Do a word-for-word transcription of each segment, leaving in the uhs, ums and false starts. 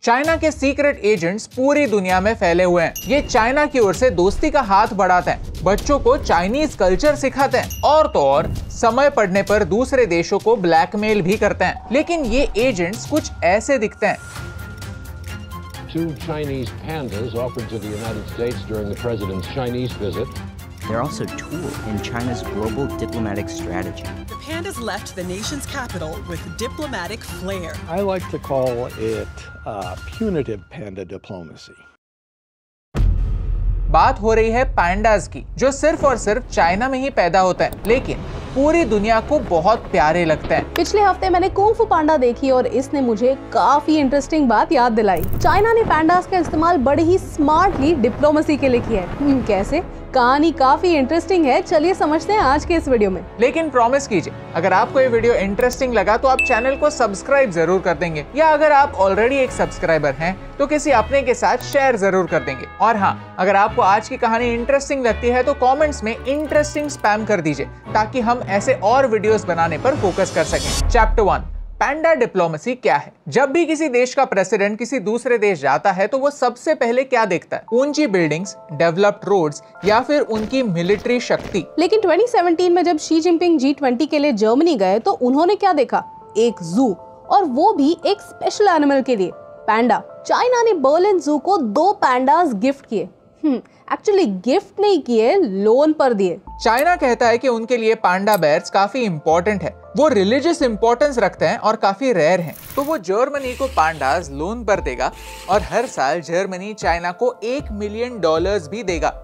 China के secret agents पूरी दुनिया में फैले हुए हैं। ये चाइना की ओर से दोस्ती का हाथ बढ़ाते हैं, बच्चों को चाइनीज कल्चर सिखाते हैं और तो और समय पड़ने पर दूसरे देशों को ब्लैकमेल भी करते हैं। लेकिन ये एजेंट्स कुछ ऐसे दिखते हैं। Two Chinese pandas offered to the United States during the president's Chinese visit. They're also a tool in China's global diplomatic strategy. The pandas left the nation's capital with diplomatic flair. I like to call it uh, punitive panda diplomacy. बात हो रही है pandas की, जो सिर्फ और सिर्फ China में ही पैदा होता है, लेकिन पूरी दुनिया को बहुत प्यारे लगते हैं। पिछले हफ्ते मैंने कुंग फू पांडा देखी और इसने मुझे काफी इंटरेस्टिंग बात याद दिलाई। चाइना ने पैंडास का इस्तेमाल बड़े ही स्मार्टली डिप्लोमेसी के लिए किया है। कैसे? कहानी काफी इंटरेस्टिंग है, चलिए समझते हैं आज के इस वीडियो में। लेकिन प्रॉमिस कीजिए, अगर आपको ये वीडियो इंटरेस्टिंग लगा तो आप चैनल को सब्सक्राइब जरूर कर देंगे, या अगर आप ऑलरेडी एक सब्सक्राइबर हैं तो किसी अपने के साथ शेयर जरूर कर देंगे। और हाँ, अगर आपको आज की कहानी इंटरेस्टिंग लगती है तो कमेंट्स में इंटरेस्टिंग स्पैम कर दीजिए, ताकि हम ऐसे और वीडियोस बनाने पर फोकस कर सकें। चैप्टर वन, पैंडा डिप्लोमेसी क्या है? जब भी किसी देश का प्रेसिडेंट किसी दूसरे देश जाता है तो वो सबसे पहले क्या देखता है? ऊंची बिल्डिंग्स, डेवलप्ड रोड्स या फिर उनकी मिलिट्री शक्ति। लेकिन ट्वेंटी सेवनटीन में जब शी जिनपिंग जी ट्वेंटी के लिए जर्मनी गए तो उन्होंने क्या देखा? एक जू, और वो भी एक स्पेशल एनिमल के लिए, पैंडा। चाइना ने बर्लिन जू को दो पैंडास गिफ्ट किए। हम्म एक्चुअली गिफ्ट नहीं किए, लोन पर दिए। चाइना कहता है कि उनके लिए पांडा बेयर्स काफी इंपॉर्टेंट है, वो रिलीजियस इंपॉर्टेंस रखते हैं और काफी रेयर हैं। तो वो जर्मनी को पांडास लोन पर देगा और हर साल जर्मनी चाइना को एक मिलियन डॉलर्स भी देगा।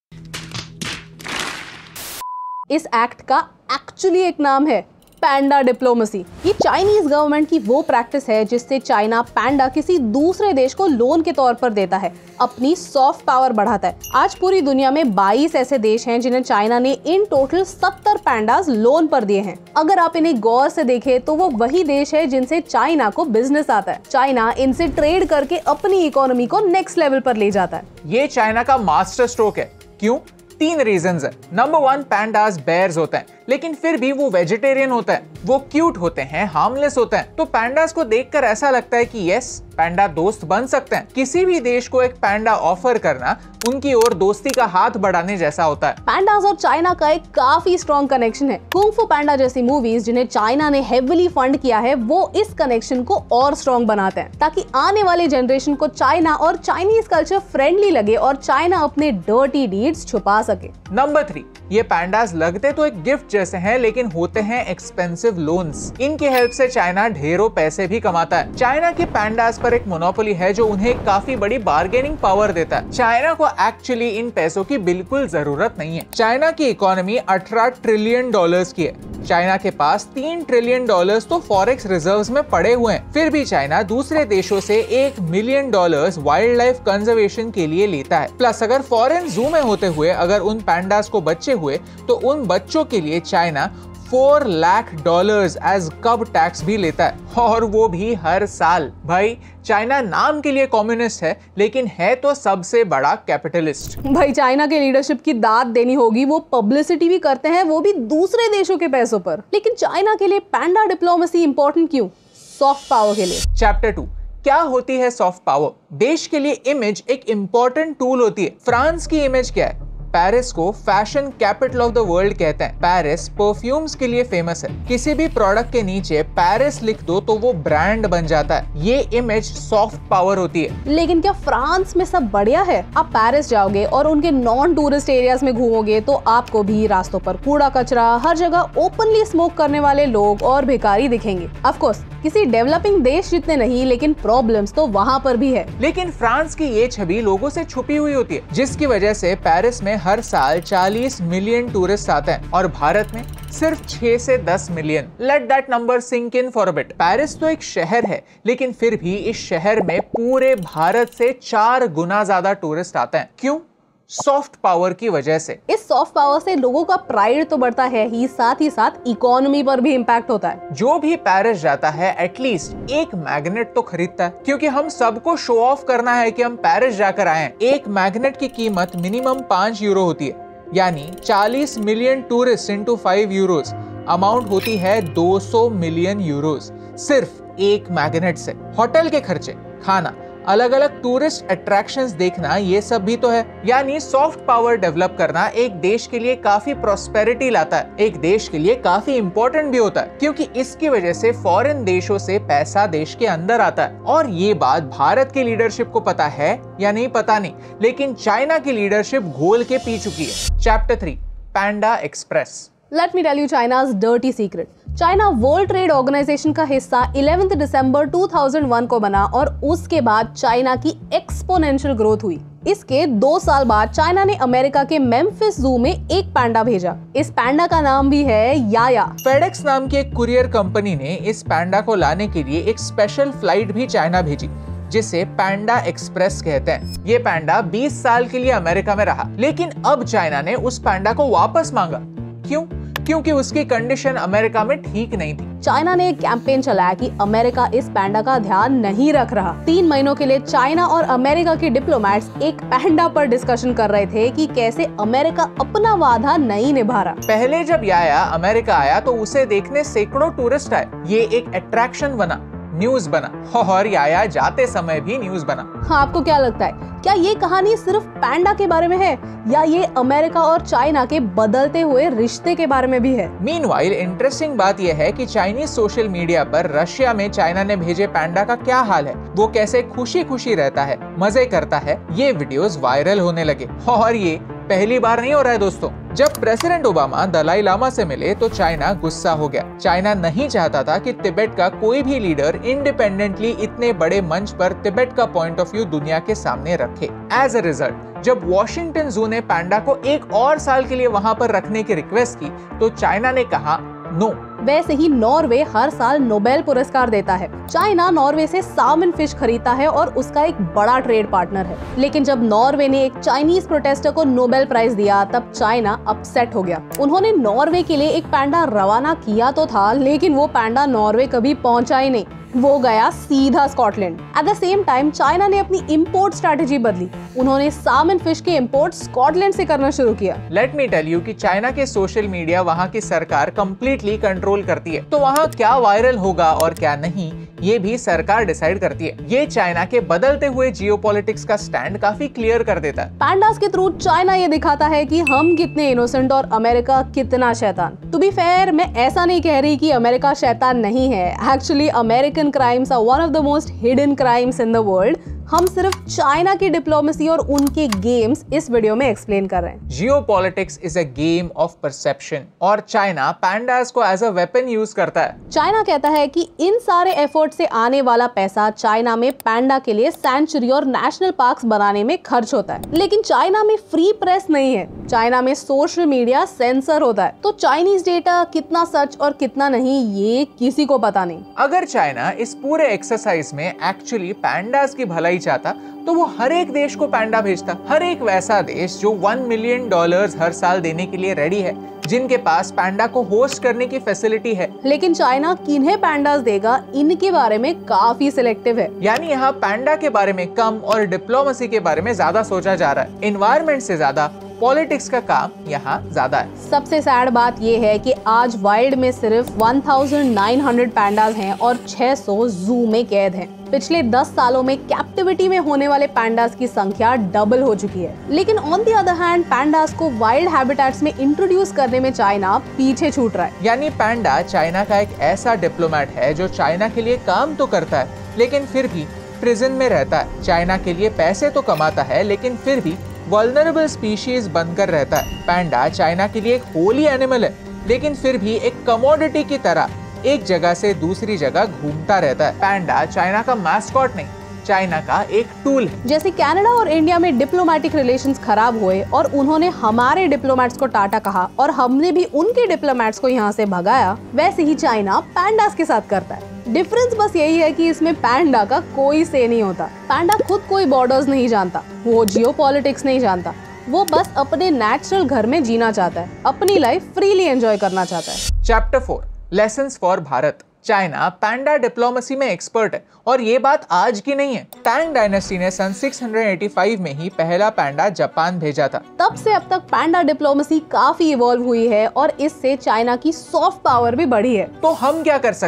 इस एक्ट का एक्चुअली एक नाम है पैंडा डिप्लोमेसी। ये चाइनीज गवर्नमेंट की वो प्रैक्टिस है जिससे चाइना पैंडा किसी दूसरे देश को लोन के तौर पर देता है, अपनी सॉफ्ट पावर बढ़ाता है। आज पूरी दुनिया में बाईस ऐसे देश हैं जिन्हें चाइना ने इन टोटल सत्तर पैंडास लोन पर दिए हैं। अगर आप इन्हें गौर से देखें तो वो वही देश है जिनसे चाइना को बिजनेस आता है। चाइना इनसे ट्रेड करके अपनी इकोनॉमी को नेक्स्ट लेवल पर ले जाता है। ये चाइना का मास्टर स्ट्रोक है। क्यों? तीन रीजंस है। नंबर वन, पैंडास बेयर्स होते हैं, लेकिन फिर भी वो वेजिटेरियन होते हैं, वो क्यूट होते हैं, हार्मलेस होते हैं। तो पैंडास को देखकर ऐसा लगता है कि यस, पैंडा दोस्त बन सकते हैं। किसी भी देश को एक पैंडा ऑफर करना उनकी ओर दोस्ती का हाथ बढ़ाने जैसा होता है। पैंडास और चाइना का एक काफी स्ट्रॉन्ग कनेक्शन है। कुंग फू पांडा जैसी मूवीज जिन्हें चाइना ने हेविली फंड किया है, वो इस कनेक्शन को और स्ट्रॉन्ग बनाते हैं, ताकि आने वाले जनरेशन को चाइना और चाइनीज कल्चर फ्रेंडली लगे और चाइना अपने डर्टी डीड्स छुपा सके। नंबर थ्री, ये पैंडास लगते तो एक गिफ्ट जैसे हैं, लेकिन होते हैं एक्सपेंसिव लोन्स। इनकी हेल्प से चाइना ढेरों पैसे भी कमाता है। चाइना के पैंडास पर एक मोनोपोली है जो उन्हें काफी बड़ी बार्गेनिंग पावर देता है। चाइना को एक्चुअली इन पैसों की बिल्कुल जरूरत नहीं है। चाइना की इकोनॉमी अठारह ट्रिलियन डॉलर्स की है। चाइना के पास तीन ट्रिलियन डॉलर्स तो फॉरेक्स रिजर्व्स में पड़े हुए हैं। फिर भी चाइना दूसरे देशों से एक million dollars wildlife conservation के लिए लेता है। प्लस अगर फॉरेन जू में होते हुए अगर उन पैंडास को बच्चे हुए तो उन बच्चों के लिए China four lakh dollars as cub tax भी लेता है, और वो भी हर साल। भाई, चाइना नाम के लिए कम्युनिस्ट है, लेकिन है तो सबसे बड़ा कैपिटलिस्ट। भाई, चाइना के लीडरशिप की दाद देनी होगी, वो पब्लिसिटी भी करते हैं, वो भी दूसरे देशों के पैसों पर। लेकिन चाइना के लिए पैंडा डिप्लोमेसी इंपॉर्टेंट क्यों? सॉफ्ट पावर के लिए। चैप्टर टू, क्या होती है सॉफ्ट पावर? देश के लिए इमेज एक इंपॉर्टेंट टूल होती है। फ्रांस की इमेज क्या है? पेरिस को fashion capital of the world कहते हैं। पेरिस परफ्यूम्स के लिए फेमस है। किसी भी प्रोडक्ट के नीचे पेरिस लिख दो तो वो ब्रांड बन जाता है। ये इमेज सॉफ्ट पावर होती है। लेकिन क्या फ्रांस में सब बढ़िया है? आप पेरिस जाओगे और उनके नॉन टूरिस्ट एरियाज में घूमोगे तो आपको भी रास्तों पर कूड़ा कचरा, हर जगह ओपनली स्मोक करने वाले लोग और भिखारी दिखेंगे। ऑफ कोर्स किसी डेवलपिंग देश जितने नहीं, लेकिन प्रॉब्लम्स तो वहाँ पर भी है। लेकिन फ्रांस की ये छवि लोगों से छुपी हुई होती है, जिसकी वजह से पेरिस में हर साल चालीस मिलियन टूरिस्ट आते हैं और भारत में सिर्फ छह से दस million. Let that number sink in for a bit. Paris तो एक शहर है, लेकिन फिर भी इस शहर में पूरे भारत से चार गुना ज्यादा टूरिस्ट आते हैं। क्यों? सॉफ्ट पावर की वजह से। इस सॉफ्ट पावर से लोगों का प्राइड तो बढ़ता है ही, साथ ही साथ इकोनॉमी पर भी इम्पैक्ट होता है। जो भी पेरिस जाता है एटलीस्ट एक मैग्नेट तो खरीदता है, क्योंकि हम सबको शो ऑफ करना है कि हम पेरिस जाकर आए हैं। एक मैग्नेट की कीमत मिनिमम पांच यूरो होती है, यानी चालीस million tourist into five euros amount होती है दो सौ मिलियन यूरोस सिर्फ एक मैग्नेट से। होटल के खर्चे, खाना, अलग अलग टूरिस्ट अट्रैक्शंस देखना, ये सब भी तो है। यानी सॉफ्ट पावर डेवलप करना एक देश के लिए काफी प्रॉस्पेरिटी लाता है, एक देश के लिए काफी इंपॉर्टेंट भी होता है, क्योंकि इसकी वजह से फॉरेन देशों से पैसा देश के अंदर आता है। और ये बात भारत की लीडरशिप को पता है या नहीं पता नहीं, लेकिन चाइना की लीडरशिप घोल के पी चुकी है। Chapter three, panda express. Let me tell you China's dirty secret. China World Trade Organization का हिस्सा ग्यारह दिसंबर दो हज़ार एक को बना और उसके बाद चाइना की एक्सपोनेंशियल ग्रोथ हुई। इसके दो साल बाद चाइना ने अमेरिका के मेम्फिस जू में एक पैंडा भेजा। इस पैंडा का नाम भी है याया। फेडेक्स नाम की एक कुरियर कंपनी ने इस पैंडा को लाने के लिए एक स्पेशल फ्लाइट भी चाइना भेजी, जिसे पैंडा एक्सप्रेस कहते हैं। ये पैंडा बीस साल के लिए अमेरिका में रहा, लेकिन अब चाइना ने उस पैंडा को वापस मांगा। क्यों? क्योंकि उसकी कंडीशन अमेरिका में ठीक नहीं थी। चाइना ने एक कैंपेन चलाया कि अमेरिका इस पैंडा का ध्यान नहीं रख रहा। तीन महीनों के लिए चाइना और अमेरिका के डिप्लोमेट्स एक पैंडा पर डिस्कशन कर रहे थे कि कैसे अमेरिका अपना वादा नहीं निभा रहा। पहले जब याया अमेरिका आया तो उसे देखने सैकड़ों टूरिस्ट आए। ये एक अट्रैक्शन बना, न्यूज बना, और याया जाते समय भी न्यूज बना। हाँ, आपको क्या लगता है, क्या ये कहानी सिर्फ पैंडा के बारे में है या ये अमेरिका और चाइना के बदलते हुए रिश्ते के बारे में भी है? मीनवाइल इंटरेस्टिंग बात यह है कि चाइनीज सोशल मीडिया पर रशिया में चाइना ने भेजे पैंडा का क्या हाल है, वो कैसे खुशी खुशी रहता है, मजे करता है, ये वीडियोस वायरल होने लगे। और ये पहली बार नहीं हो रहा है दोस्तों। जब प्रेसिडेंट ओबामा दलाई लामा से मिले तो चाइना गुस्सा हो गया। चाइना नहीं चाहता था कि तिब्बत का कोई भी लीडर इंडिपेंडेंटली इतने बड़े मंच पर तिब्बत का पॉइंट ऑफ व्यू दुनिया के सामने रखे। एज अ रिजल्ट, जब वॉशिंगटन जू ने पैंडा को एक और साल के लिए वहां पर रखने की रिक्वेस्ट की तो चाइना ने कहा नो। वैसे ही नॉर्वे हर साल नोबेल पुरस्कार देता है। चाइना नॉर्वे से साल्मन फिश खरीदता है और उसका एक बड़ा ट्रेड पार्टनर है। लेकिन जब नॉर्वे ने एक चाइनीज प्रोटेस्टर को नोबेल प्राइज दिया तब चाइना अपसेट हो गया। उन्होंने नॉर्वे के लिए एक पैंडा रवाना किया तो था, लेकिन वो पैंडा नॉर्वे कभी पहुंचा ही नहीं, वो गया सीधा Scotland. At the same time China ने अपनी इंपोर्ट स्ट्रेटेजी बदली। उन्होंने साल्मन फिश के इंपोर्ट स्कॉटलैंड से करना शुरू किया। लेट मी टेल यू कि चाइना के सोशल मीडिया वहाँ की सरकार कंप्लीटली कंट्रोल करती है, तो वहाँ क्या वायरल होगा और क्या नहीं ये भी सरकार डिसाइड करती है। ये चाइना के बदलते हुए जियोपॉलिटिक्स का स्टैंड काफी क्लियर कर देता है। पैंडास के थ्रू चाइना ये दिखाता है कि हम कितने इनोसेंट और अमेरिका कितना शैतान। टू बी फेयर, मैं ऐसा नहीं कह रही कि अमेरिका शैतान नहीं है। Actually American crimes are one of the most hidden crimes in the world. हम सिर्फ चाइना की डिप्लोमेसी और उनके गेम्स इस वीडियो में एक्सप्लेन कर रहे हैं। Geopolitics is a game of perception और चाइना पैंडास को एज अ वेपन यूज करता है। चाइना कहता है कि इन सारे एफर्ट से आने वाला पैसा चाइना में पैंडा के लिए सैंचुरी और नेशनल पार्क्स बनाने में खर्च होता है। लेकिन चाइना में फ्री प्रेस नहीं है, चाइना में सोशल मीडिया सेंसर होता है। तो चाइनीज डेटा कितना सच और कितना नहीं ये किसी को पता नहीं। अगर चाइना इस पूरे एक्सरसाइज में एक्चुअली पैंडास की भलाई चाहता तो वो हर एक देश को पैंडा भेजता। हर एक वैसा देश जो वन मिलियन डॉलर्स हर साल देने के लिए रेडी है, जिनके पास पैंडा को होस्ट करने की फैसिलिटी है। लेकिन चाइना किन्हें पैंडास देगा इनके बारे में काफी सिलेक्टिव है। यानी यहाँ पैंडा के बारे में कम और डिप्लोमेसी के बारे में ज्यादा सोचा जा रहा है। एनवायरमेंट से ज्यादा पॉलिटिक्स का काम यहाँ ज्यादा है। सबसे सैड बात ये है कि आज वाइल्ड में सिर्फ उन्नीस सौ पैंडास हैं और छह सौ जू में कैद हैं। पिछले दस सालों में कैप्टिविटी में होने वाले पैंडास की संख्या डबल हो चुकी है। लेकिन on the other hand pandas को वाइल्ड हैबिटेट्स में इंट्रोड्यूस करने में चाइना पीछे छूट रहा है। यानी पैंडा चाइना का एक ऐसा डिप्लोमेट है जो चाइना के लिए काम तो करता है लेकिन फिर भी प्रिजन में रहता है। चाइना के लिए पैसे तो कमाता है लेकिन फिर भी वल्नरेबल स्पीशीज बनकर रहता है। पैंडा चाइना के लिए एक होली एनिमल है लेकिन फिर भी एक कमोडिटी की तरह एक जगह से दूसरी जगह घूमता रहता है। पैंडा चाइना का मैस्कॉट नहीं, चाइना का एक टूल है। जैसे कनाडा और इंडिया में डिप्लोमेटिक रिलेशंस खराब हुए और उन्होंने हमारे डिप्लोमेट्स को टाटा कहा और हमने भी उनके डिप्लोमेट्स को यहाँ से भगाया, वैसे ही चाइना पैंडास के साथ करता है। डिफरेंस बस यही है कि इसमें पैंडा का कोई से नहीं होता। पैंडा खुद कोई बॉर्डर्स नहीं जानता, वो जियोपॉलिटिक्स नहीं जानता, वो बस अपने नेचुरल घर में जीना चाहता है, अपनी लाइफ फ्रीली एंजॉय करना चाहता है। Chapter four, lessons for Bharat. China panda diplomacy में एक्सपर्ट है और ये बात आज की नहीं है। टैंग डायनेस्टी ने सन छह सौ पचासी में ही पहला पैंडा जापान भेजा था। तब से अब तक पैंडा डिप्लोमेसी काफी इवॉल्व हुई है और इससे चाइना की सॉफ्ट पावर भी बढ़ी है। तो हम क्या कर सकते हैं?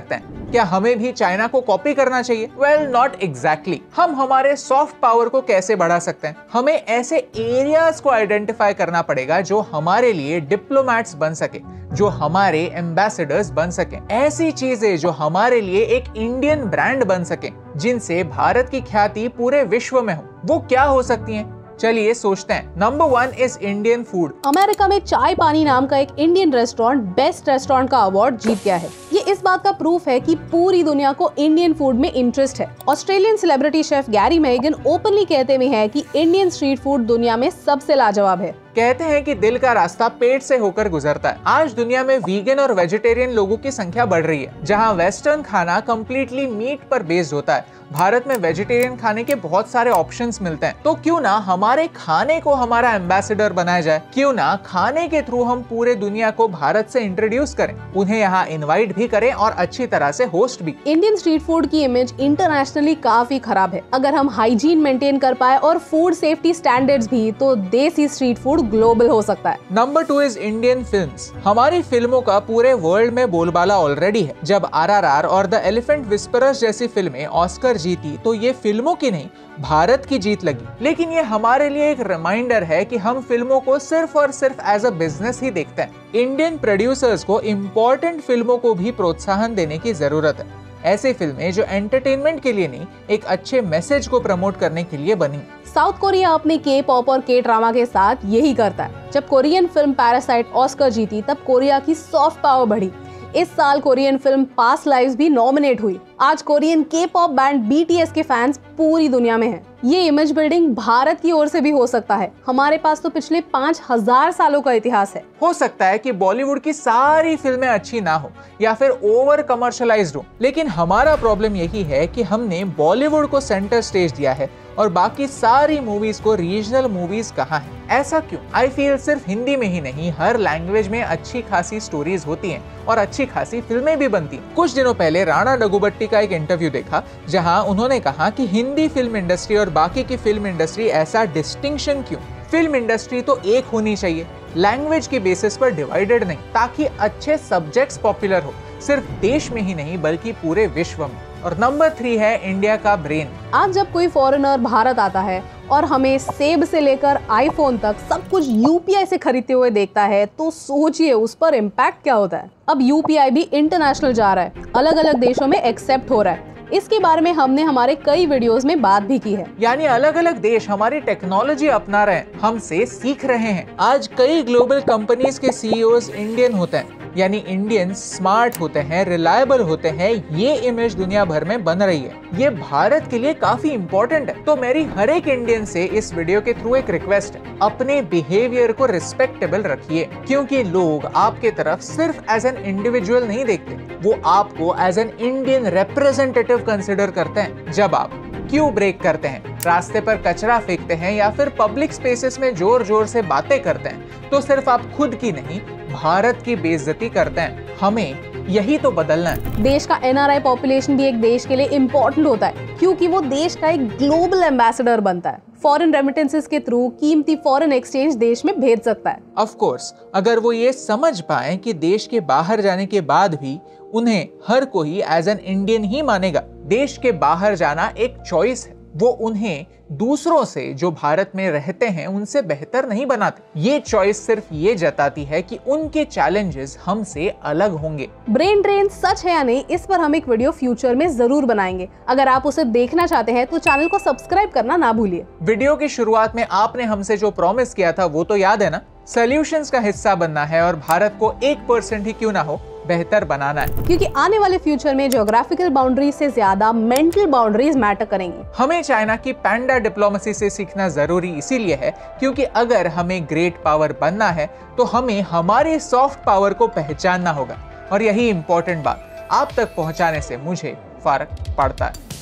क्या हमें भी चाइना को कॉपी करना चाहिए? Well, not exactly. हम हमारे सॉफ्ट पावर को कैसे बढ़ा सकते हैं? हमें ऐसे एरियाज को आइडेंटिफाई करना पड़ेगा जो हमारे लिए डिप्लोमैट्स बन सके, जो हमारे एम्बेसडर्स बन सके, ऐसी चीजें जो हमारे लिए एक इंडियन ब्रांड बन सके, जिनसे भारत की ख्याति पूरे विश्व में हो। वो क्या हो सकती हैं? चलिए सोचते हैं। Number one is Indian food. America में चाय पानी नाम का एक इंडियन रेस्टोरेंट बेस्ट रेस्टोरेंट का अवार्ड जीत गया है। ये इस बात का प्रूफ है कि पूरी दुनिया को इंडियन फूड में इंटरेस्ट है। Australian celebrity chef Gary Mehigan openly कहते हुए हैं कि इंडियन स्ट्रीट फूड दुनिया में सबसे लाजवाब है। कहते हैं कि दिल का रास्ता पेट से होकर गुजरता है। आज दुनिया में वीगन और वेजिटेरियन लोगों की संख्या बढ़ रही है। जहां वेस्टर्न खाना कम्प्लीटली मीट पर बेस्ड होता है, भारत में वेजिटेरियन खाने के बहुत सारे ऑप्शंस मिलते हैं। तो क्यों ना हमारे खाने को हमारा एम्बेसडर बनाया जाए? क्यों ना खाने के थ्रू हम पूरे दुनिया को भारत से इंट्रोड्यूस करें, उन्हें यहाँ इनवाइट भी करें और अच्छी तरह से होस्ट भी। इंडियन स्ट्रीट फूड की इमेज इंटरनेशनली काफी खराब है। अगर हम हाइजीन मेंटेन कर पाए और फूड सेफ्टी स्टैंडर्ड्स भी, तो देसी स्ट्रीट फूड ग्लोबल हो सकता है। Number two is Indian films. हमारी फिल्मों का पूरे वर्ल्ड में बोलबाला ऑलरेडी है। जब आर आर आर और द एलिफेंट विस्परर्स जैसी फिल्में ऑस्कर जीती तो ये फिल्मों की नहीं, भारत की जीत लगी। लेकिन ये हमारे लिए एक रिमाइंडर है कि हम फिल्मों को सिर्फ और सिर्फ एज अ बिजनेस ही देखते हैं। इंडियन प्रोड्यूसर्स को इम्पोर्टेंट फिल्मों को भी प्रोत्साहन देने की जरूरत है। ऐसी फिल्में जो एंटरटेनमेंट के लिए नहीं, एक अच्छे मैसेज को प्रमोट करने के लिए बनी। साउथ कोरिया अपने के पॉप और के ड्रामा के साथ यही करता है। जब कोरियन फिल्म पैरासाइट ऑस्कर जीती, तब कोरिया की सॉफ्ट पावर बढ़ी। इस साल कोरियन फिल्म पास्ट लाइव्स भी नॉमिनेट हुई। आज कोरियन के pop band B T S के फैंस पूरी दुनिया में हैं। ये इमेज बिल्डिंग भारत की ओर से भी हो सकता है। हमारे पास तो पिछले पाँच हजार सालों का इतिहास है। हो सकता है कि बॉलीवुड की सारी फिल्में अच्छी ना हो या फिर ओवर कमर्शलाइज्ड हो, लेकिन हमारा प्रॉब्लम यही है कि हमने बॉलीवुड को सेंटर स्टेज दिया है और बाकी सारी मूवीज को रीजनल मूवीज कहा है। ऐसा क्यों? आई फील सिर्फ हिंदी में ही नहीं, हर लैंग्वेज में अच्छी खासी स्टोरीज होती हैं और अच्छी खासी फिल्में भी बनती हैं। कुछ दिनों पहले राणा डगुबट्टी का एक इंटरव्यू देखा, जहां उन्होंने कहा कि हिंदी फिल्म इंडस्ट्री और बाकी की फिल्म इंडस्ट्री ऐसा डिस्टिंक्शन क्यों? फिल्म इंडस्ट्री तो एक होनी चाहिए, लैंग्वेज के बेसिस पर डिवाइडेड नहीं, ताकि अच्छे सब्जेक्ट्स पॉपुलर हो, सिर्फ देश में ही नहीं बल्कि पूरे विश्व में। और नंबर थ्री है इंडिया का ब्रेन। आज जब कोई फॉरेनर भारत आता है और हमें सेब से लेकर आईफोन तक सब कुछ यू पी आई से खरीदते हुए देखता है, तो सोचिए उस पर इम्पैक्ट क्या होता है। अब यू पी आई भी इंटरनेशनल जा रहा है, अलग अलग देशों में एक्सेप्ट हो रहा है। इसके बारे में हमने हमारे कई वीडियोस में बात भी की है। यानी अलग अलग देश हमारी टेक्नोलॉजी अपना रहे हैं, हमसे सीख रहे हैं। आज कई ग्लोबल कंपनीज के सी ई ओज़ इंडियन होते हैं, यानी इंडियंस स्मार्ट होते हैं, रिलायबल होते हैं। ये इमेज दुनिया भर में बन रही है। ये भारत के लिए काफी इंपॉर्टेंट है। तो मेरी हर एक इंडियन से इस वीडियो के थ्रू एक रिक्वेस्ट है, अपने बिहेवियर को रिस्पेक्टेबल रखिए, क्योंकि लोग आपके तरफ सिर्फ एज एन इंडिविजुअल नहीं देखते, वो आपको as an Indian representative consider करते हैं। जब आप क्यों ब्रेक करते हैं, रास्ते पर कचरा फेंकते हैं या फिर पब्लिक स्पेसेस में जोर जोर से बातें करते हैं, तो सिर्फ आप खुद की नहीं, भारत की बेइज्जती करते हैं। हमें यही तो बदलना है। देश का एन आर आई पॉपुलेशन भी एक देश के लिए इम्पोर्टेंट होता है, क्योंकि वो देश का एक ग्लोबल एम्बेसडर बनता है। फॉरेन रेमिटेंसेस के थ्रू कीमती फॉरेन एक्सचेंज देश में भेज सकता है। ऑफ कोर्स, अगर वो ये समझ पाए कि देश के बाहर जाने के बाद भी उन्हें हर कोई एज एन इंडियन ही मानेगा। देश के बाहर जाना एक चॉइस है, वो उन्हें दूसरों से जो भारत में रहते हैं उनसे बेहतर नहीं बनाते। ये चॉइस सिर्फ ये जताती है कि उनके चैलेंजेस हमसे अलग होंगे। ब्रेन ड्रेन सच है या नहीं, इस पर हम एक वीडियो फ्यूचर में जरूर बनाएंगे। अगर आप उसे देखना चाहते हैं तो चैनल को सब्सक्राइब करना ना भूलिए। वीडियो की शुरुआत में आपने हमसे जो प्रॉमिस किया था वो तो याद है ना? सॉल्यूशंस का हिस्सा बनना है और भारत को एक परसेंट ही क्यों ना हो बेहतर बनाना है, क्योंकि आने वाले फ्यूचर में ज्योग्राफिकल बाउंड्रीज से ज्यादा मेंटल बाउंड्रीज मैटर करेंगी। हमें चाइना की पैंडा डिप्लोमेसी से सीखना जरूरी इसीलिए है क्योंकि अगर हमें ग्रेट पावर बनना है तो हमें हमारी सॉफ्ट पावर को पहचानना होगा। और यही इंपॉर्टेंट बात आप तक पहुंचाने से मुझे फर्क पड़ता है।